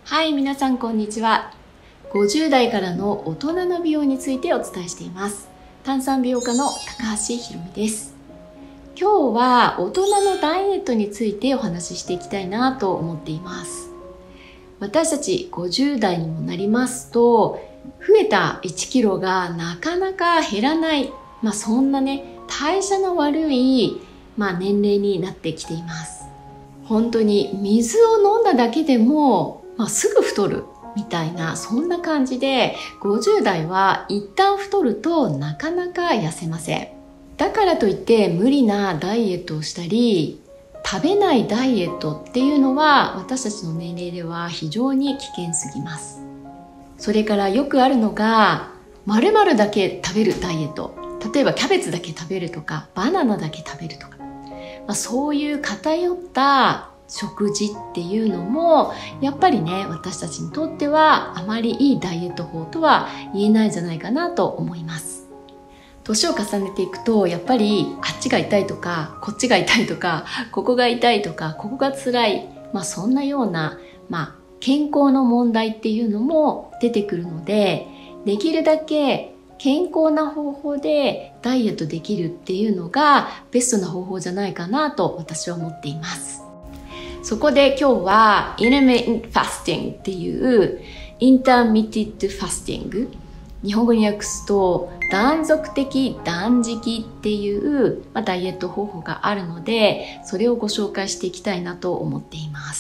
はい、皆さんこんにちは。50代からの大人の美容についてお伝えしています。炭酸美容家の高橋ひろみです。今日は大人のダイエットについてお話ししていきたいなと思っています。私たち50代にもなりますと、増えた1キロがなかなか減らない、そんなね、代謝の悪い、年齢になってきています。本当に水を飲んだだけでも、すぐ太るみたいな、そんな感じで50代は一旦太るとなかなか痩せません。だからといって無理なダイエットをしたり、食べないダイエットっていうのは私たちの年齢では非常に危険すぎます。それからよくあるのが〇〇だけ食べるダイエット。例えばキャベツだけ食べるとかバナナだけ食べるとか、そういう偏った食事っていうのもやっぱりね、私たちにとってはあまりいいダイエット法とは言えないんじゃないかなと思います。年を重ねていくとやっぱりあっちが痛いとかこっちが痛いとかここが痛いとかここが辛い、そんなような健康の問題っていうのも出てくるので、できるだけ健康な方法でダイエットできるっていうのがベストな方法じゃないかなと私は思っています。そこで今日は Intermittent Fasting っていうIntermittent Fasting、 日本語に訳すと断続的断食っていうダイエット方法があるので、それをご紹介していきたいなと思っています。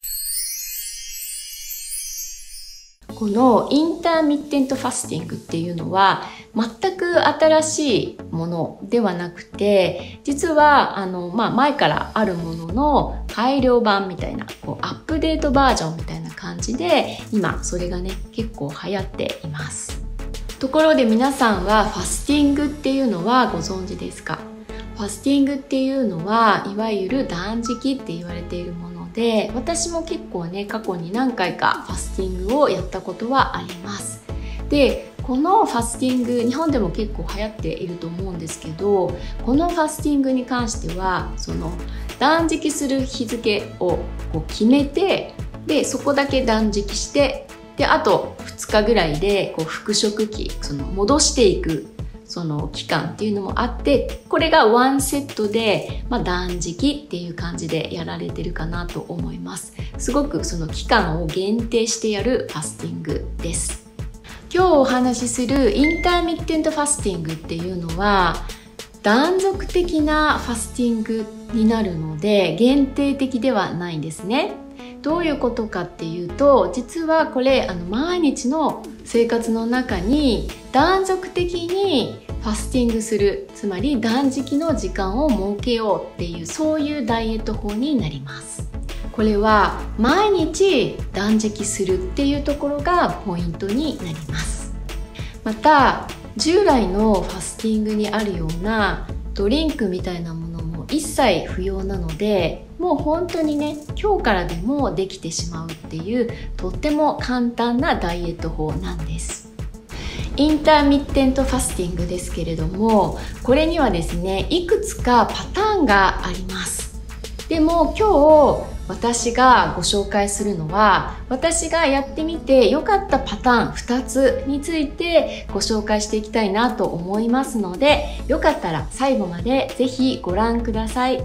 このインターミッテントファスティングっていうのは全く新しいものではなくて、実は前からあるものの改良版みたいな、アップデートバージョンみたいな感じで今それがね結構流行っています。ところで皆さんはファスティングっていうのはご存知ですか？ファスティングっていうのはいわゆる断食って言われているもので、私も結構ね過去に何回かファスティングをやったことはあります。で、このファスティング日本でも結構流行っていると思うんですけど、このファスティングに関してはその断食する日付を決めて、でそこだけ断食して、であと2日ぐらいで復食期、戻していくその期間っていうのもあって、これがワンセットで、断食っていう感じでやられてるかなと思います。すごくその期間を限定してやるファスティングです。今日お話しするインターミッテントファスティングっていうのは断続的なファスティングになるので限定的ではないんですね。どういうことかっていうと、実はこれ毎日の生活の中に断続的にファスティングする、つまり断食の時間を設けようっていう、そういうダイエット法になります。これは毎日断食するっていうところがポイントになります。また従来のファスティングにあるようなドリンクみたいなものも一切不要なので、もう本当にね今日からでもできてしまうっていうとっても簡単なダイエット法なんです。インターミッテントファスティングですけれども、これにはですねいくつかパターンがあります。でも今日私がご紹介するのは、私がやってみて良かったパターン2つについてご紹介していきたいなと思いますので、よかったら最後までぜひご覧ください。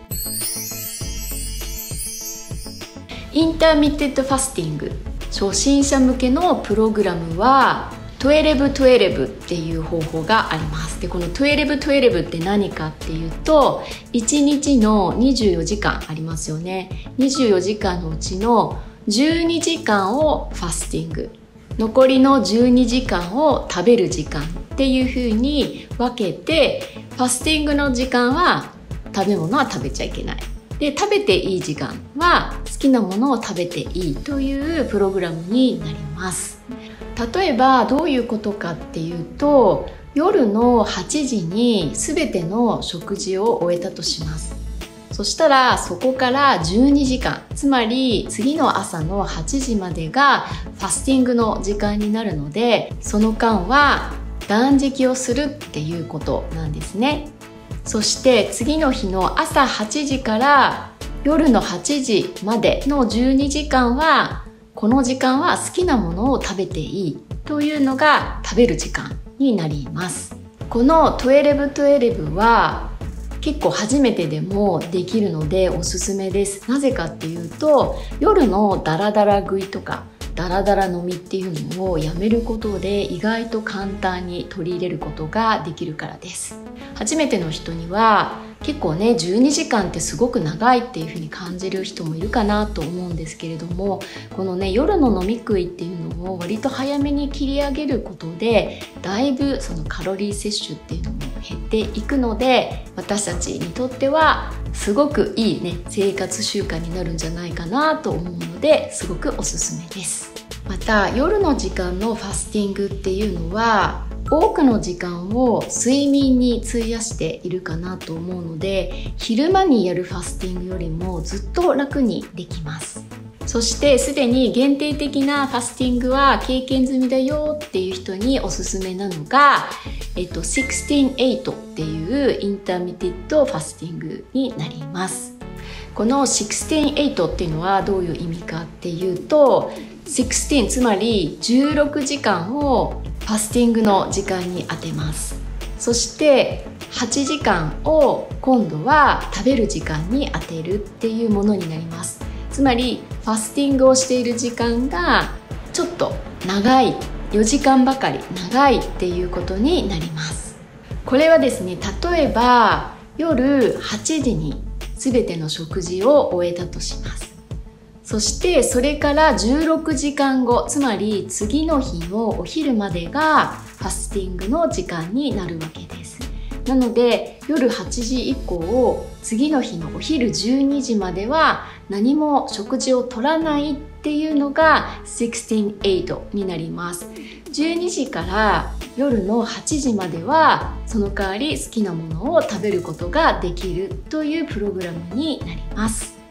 インターミッテントファスティング初心者向けのプログラムは12-12っていう方法があります。で、この12-12って何かっていうと、1日の24時間ありますよね。24時間のうちの12時間をファスティング、残りの12時間を食べる時間っていう風に分けて、ファスティングの時間は食べ物は食べちゃいけない。で、食べていい時間は好きなものを食べていいというプログラムになります。例えばどういうことかっていうと、夜の8時に全ての食事を終えたとします。そしたらそこから12時間、つまり次の朝の8時までがファスティングの時間になるので、その間は断食をするっていうことなんですね。そして次の日の朝8時から夜の8時までの12時間はこの時間は好きなものを食べていいというのが食べる時間になります。この12-12は結構初めてでもできるのでおすすめです。なぜかっていうと、夜のダラダラ食いとかダラダラ飲みっていうのをやめることで意外と簡単に取り入れることができるからです。初めての人には結構ね、12時間ってすごく長いっていう風に感じる人もいるかなと思うんですけれども、このね、夜の飲み食いっていうのを割と早めに切り上げることでだいぶそのカロリー摂取っていうのも減っていくので、私たちにとってはすごくいいね、生活習慣になるんじゃないかなと思うので、すごくおすすめです。また夜の時間のファスティングっていうのは多くの時間を睡眠に費やしているかなと思うので、昼間にやるファスティングよりもずっと楽にできます。そしてすでに限定的なファスティングは経験済みだよっていう人におすすめなのが、16-8っていうインターミティッドファスティングになります。この16-8っていうのはどういう意味かっていうと、16つまり16時間をファスティングの時間に当てます。そして8時間を今度は食べる時間に当てるっていうものになります。つまりファスティングをしている時間がちょっと長い、4時間ばかり長いっていうことになります。これはですね、例えば夜8時に全ての食事を終えたとします。そしてそれから16時間後、つまり次の日のお昼までがファスティングの時間になるわけです。なので夜8時以降、次の日のお昼12時までは何も食事を取らないっていうのが16-8になります。12時から夜の8時まではその代わり好きなものを食べることができるというプログラムになります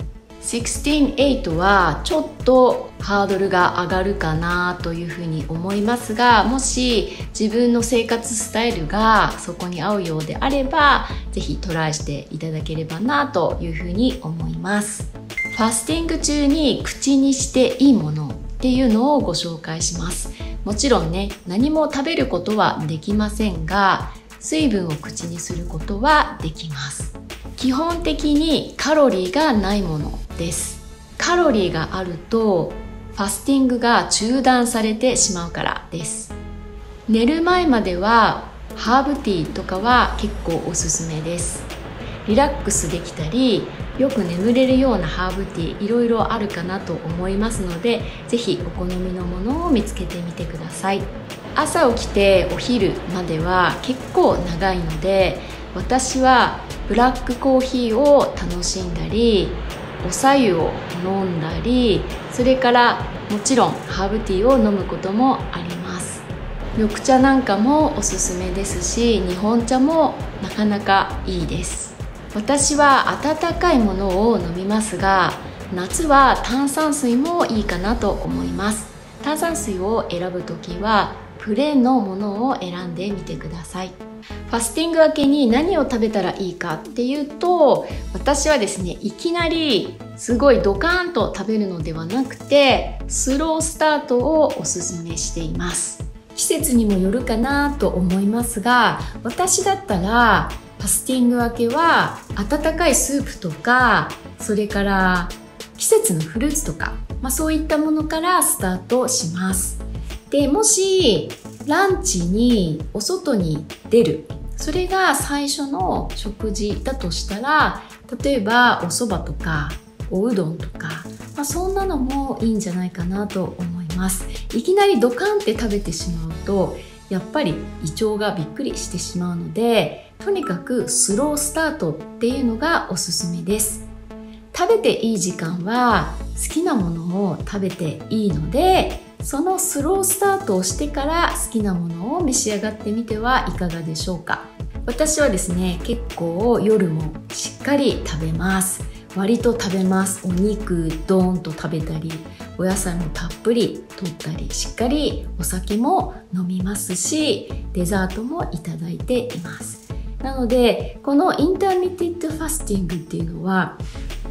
。16-8はちょっとハードルが上がるかなというふうに思いますが、もし自分の生活スタイルがそこに合うようであれば、ぜひトライしていただければなというふうに思います。ファスティング中に口にしていいものっていうのをご紹介します。もちろんね、何も食べることはできませんが、水分を口にすることはできます。基本的にカロリーがないものです。カロリーがあるとファスティングが中断されてしまうからです。寝る前まではハーブティーとかは結構おすすめです。リラックスできたり、よく眠れるようなハーブティーいろいろあるかなと思いますので、ぜひお好みのものを見つけてみてください。朝起きてお昼までは結構長いので、私はブラックコーヒーを楽しんだり、お白湯を飲んだり、それからもちろんハーブティーを飲むこともあります。緑茶なんかもおすすめですし、日本茶もなかなかいいです。私は温かいものを飲みますが、夏は炭酸水もいいかなと思います。炭酸水を選ぶときはプレーンのものを選んでみてください。ファスティング明けに何を食べたらいいかっていうと、私はですね、いきなりすごいドカーンと食べるのではなくて、スロースタートをおすすめしています。季節にもよるかなと思いますが、私だったらファスティング明けは温かいスープとか、それから季節のフルーツとか、そういったものからスタートします。で、もしランチにお外に出る、それが最初の食事だとしたら、例えばお蕎麦とかおうどんとか、そんなのもいいんじゃないかなと思います。いきなりドカンって食べてしまうと、やっぱり胃腸がびっくりしてしまうので、とにかくスロースタートっていうのがおすすめです。食べていい時間は好きなものを食べていいので、そのスロースタートをしてから好きなものを召し上がってみてはいかがでしょうか。私はですね、結構夜もしっかり食べます。割と食べます。お肉ドーンと食べたり、お野菜もたっぷり取ったり、しっかりお酒も飲みますし、デザートもいただいています。なのでこのインターミティッドファスティングっていうのは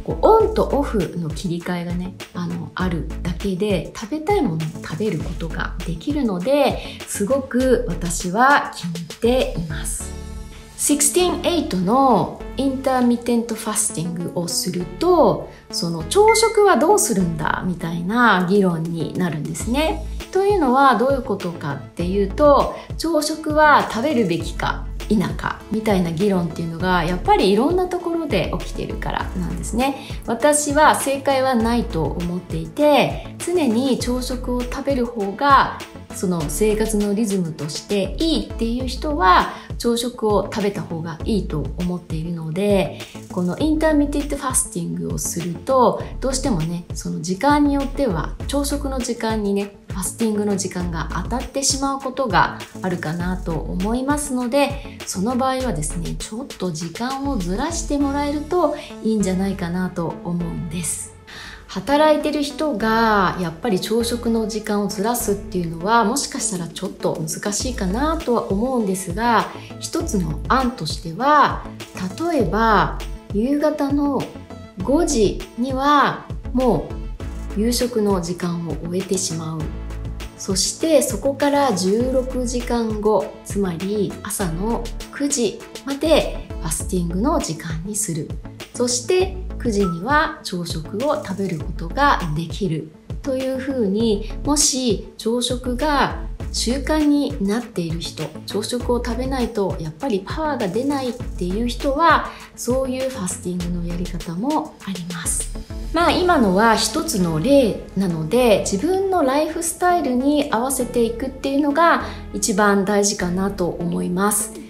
こうオンとオフの切り替えがねあるだけで食べたいものを食べることができるので、すごく私は気に入っています。16-8のインターミテントファスティングをすると、その朝食はどうするんだみたいな議論になるんですね。というのはどういうことかっていうと、朝食は食べるべきか否かみたいな議論っていうのがやっぱりいろんなところで起きているからなんですね。私は正解はないと思っていて、常に朝食を食べる方がその生活のリズムとしていいっていう人は朝食を食べた方がいいと思っているので、このインターミテントファスティングをするとどうしてもね、その時間によっては朝食の時間にねファスティングの時間が当たってしまうことがあるかなと思いますので、その場合はですね、ちょっと時間をずらしてもらえるといいんじゃないかなと思うんです。働いてる人がやっぱり朝食の時間をずらすっていうのはもしかしたらちょっと難しいかなとは思うんですが、一つの案としては、例えば夕方の5時にはもう夕食の時間を終えてしまう。そしてそこから16時間後、つまり朝の9時までファスティングの時間にする。そして9時には朝食を食べることができるというふうに、もし朝食が習慣になっている人、朝食を食べないとやっぱりパワーが出ないっていう人は、そういうファスティングのやり方もあります。今のは一つの例なので、自分のライフスタイルに合わせていくっていうのが一番大事かなと思います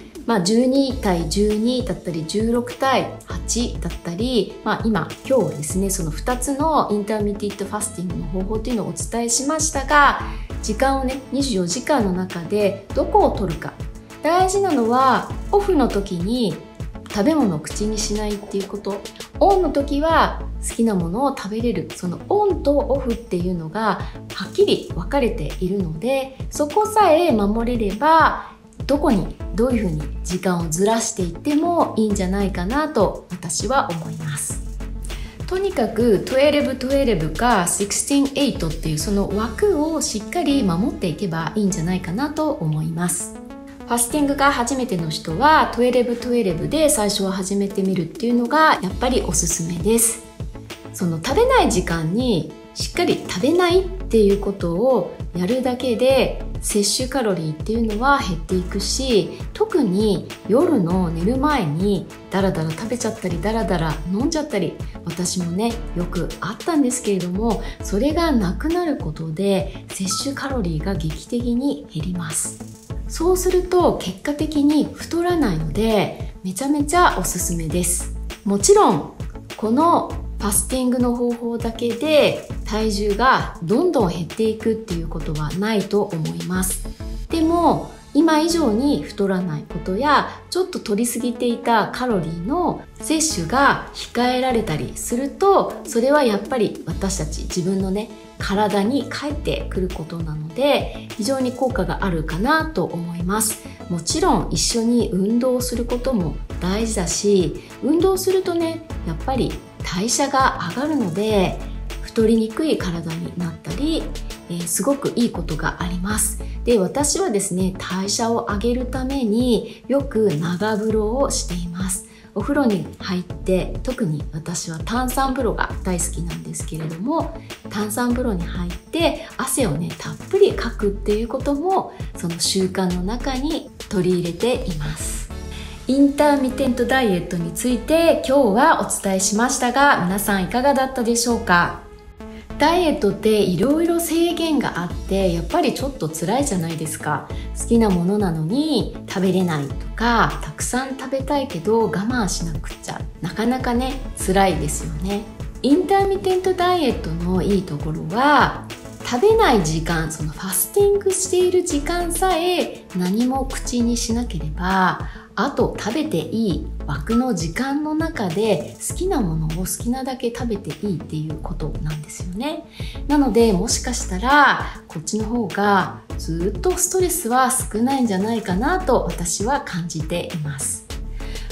。12対12だったり16対8だったり、今日はですね、その2つのインターミティッドファスティングの方法というのをお伝えしましたが、時間をね24時間の中でどこを取るか。大事なのはオフの時に食べ物を口にしないっていうこと。オンの時は好きなものを食べれる。そのオンとオフっていうのがはっきり分かれているので、そこさえ守れればどこにどういうふうに時間をずらしていってもいいんじゃないかなと私は思います。とにかく12-12か16-8っていうその枠をしっかり守っていけばいいんじゃないかなと思います。ファスティングが初めての人は12-12で最初は始めてみるっていうのがやっぱりおすすめです。その食べない時間にしっかり食べないっていうことをやるだけで摂取カロリーっていうのは減っていくし、特に夜の寝る前にダラダラ食べちゃったりダラダラ飲んじゃったり、私もねよくあったんですけれども、それがなくなることで摂取カロリーが劇的に減ります。そうすると結果的に太らないのでめちゃめちゃおすすめです。もちろんこのファスティングの方法だけで体重がどんどん減っていくっていうことはないと思います。でも今以上に太らないことや、ちょっと摂りすぎていたカロリーの摂取が控えられたりすると、それはやっぱり私たち自分のね体に返ってくることなので、非常に効果があるかなと思います。もちろん一緒に運動することも大事だし、運動するとねやっぱり代謝が上がるので太りにくい体になったり、すごくいいことがあります。で、私はですね代謝を上げるためによく長風呂をしています。お風呂に入って、特に私は炭酸風呂が大好きなんですけれども、炭酸風呂に入って汗をねたっぷりかくっていうこともその習慣の中に取り入れています。インターミテントダイエットについて今日はお伝えしましたが、皆さんいかがだったでしょうか。ダイエットっていろいろ制限があって、やっぱりちょっと辛いじゃないですか。好きなものなのに食べれないとか、たくさん食べたいけど我慢しなくちゃ、なかなかね辛いですよね。インターミテントダイエットのいいところは、食べない時間、そのファスティングしている時間さえ何も口にしなければ、あと食べていい枠の時間の中で好きなものを好きなだけ食べていいっていうことなんですよね。なのでもしかしたらこっちの方がずっとストレスは少ないんじゃないかなと私は感じています。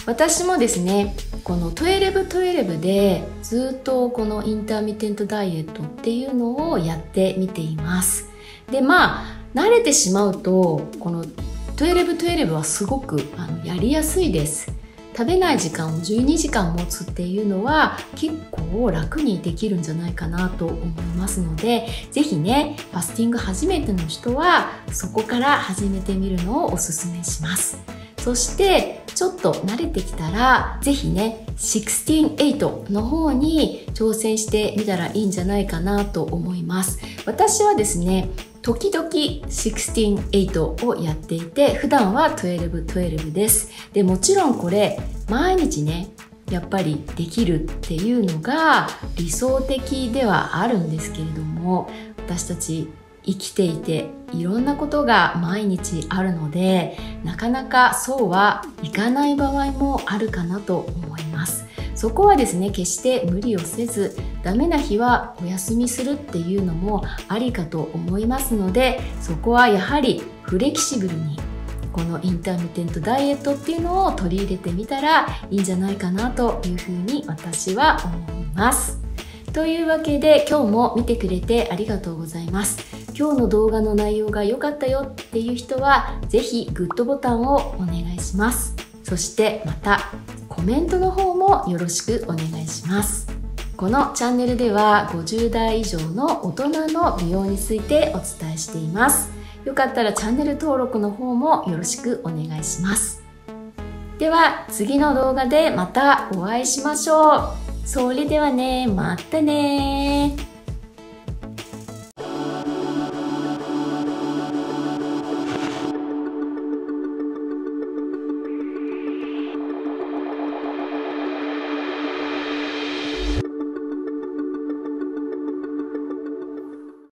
私もですね、この12-12でずっとこのインターミテントダイエットっていうのをやってみています。で、慣れてしまうとこの12-12はすごくやりやすいです。食べない時間を12時間持つっていうのは結構楽にできるんじゃないかなと思いますので、ぜひね、ファスティング初めての人はそこから始めてみるのをおすすめします。そしてちょっと慣れてきたら、ぜひね、16-8の方に挑戦してみたらいいんじゃないかなと思います。私はですね、時々16-8をやっていて、普段は12-12です。で、もちろんこれ毎日ね、やっぱりできるっていうのが理想的ではあるんですけれども、私たち生きていていろんなことが毎日あるので、なかなかそうはいかない場合もあるかなと思います。そこはですね、決して無理をせず、ダメな日はお休みするっていうのもありかと思いますので、そこはやはりフレキシブルにこのインターミテントダイエットっていうのを取り入れてみたらいいんじゃないかなというふうに私は思います。というわけで、今日も見てくれてありがとうございます。今日の動画の内容が良かったよっていう人は、ぜひグッドボタンをお願いします。そしてまたコメントの方もよろしくお願いします。このチャンネルでは50代以上の大人の美容についてお伝えしています。よかったらチャンネル登録の方もよろしくお願いします。では次の動画でまたお会いしましょう。それではね、またね。